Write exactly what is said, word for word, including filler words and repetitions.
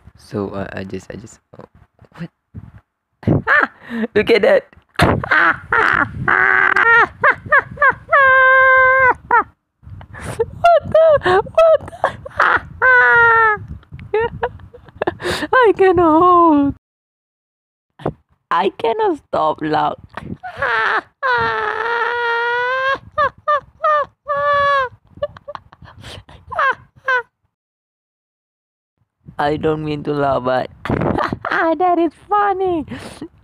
So uh, I just I just oh, what? Ah! Look at that. What the? What the? I cannot. I cannot stop laugh. I don't mean to laugh, but that is funny.